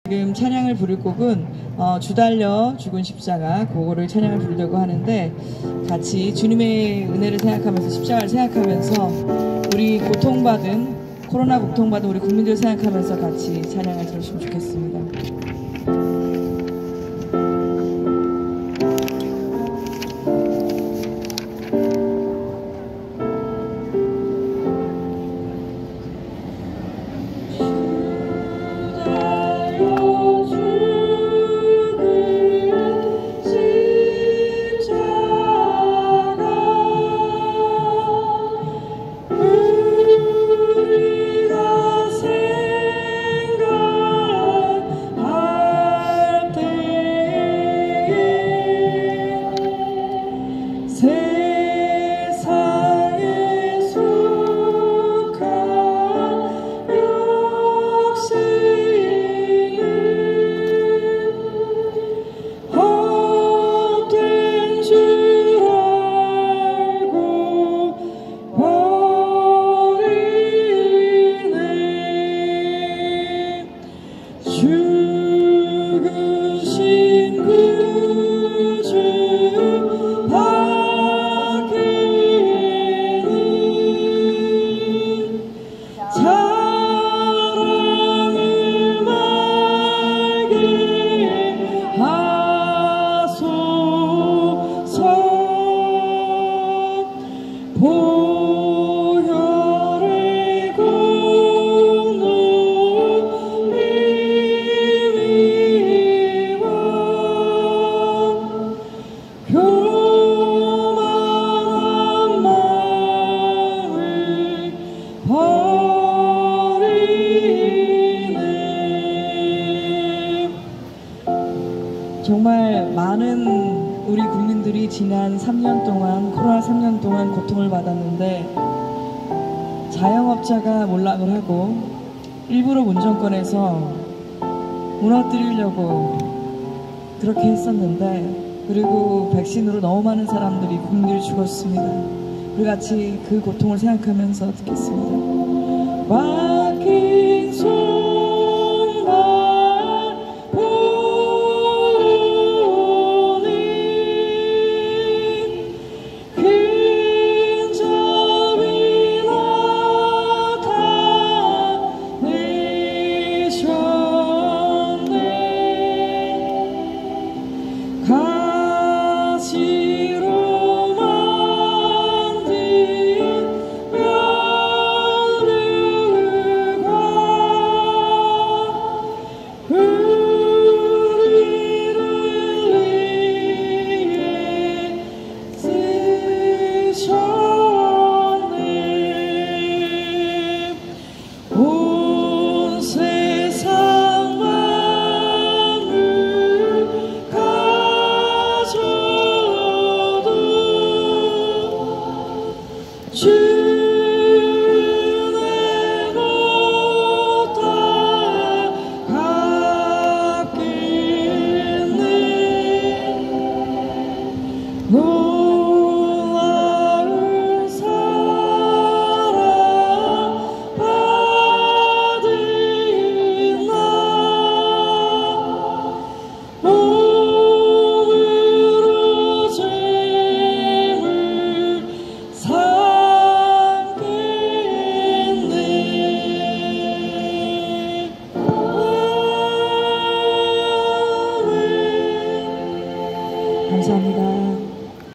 지금 찬양을 부를 곡은 주달려 죽은 십자가, 그거를 찬양을 부르려고 하는데, 같이 주님의 은혜를 생각하면서, 십자가를 생각하면서, 우리 코로나 고통받은 우리 국민들을 생각하면서 같이 찬양을 들으시면 좋겠습니다. 정말 많은 우리 국민들이 지난 3년 동안, 코로나 3년 동안 고통을 받았는데, 자영업자가 몰락을 하고 일부러 문정권에서 무너뜨리려고 그렇게 했었는데, 그리고 백신으로 너무 많은 사람들이, 국민들이 죽었습니다. 우리 같이 그 고통을 생각하면서 듣겠습니다. 막힌 손과 감사합니다.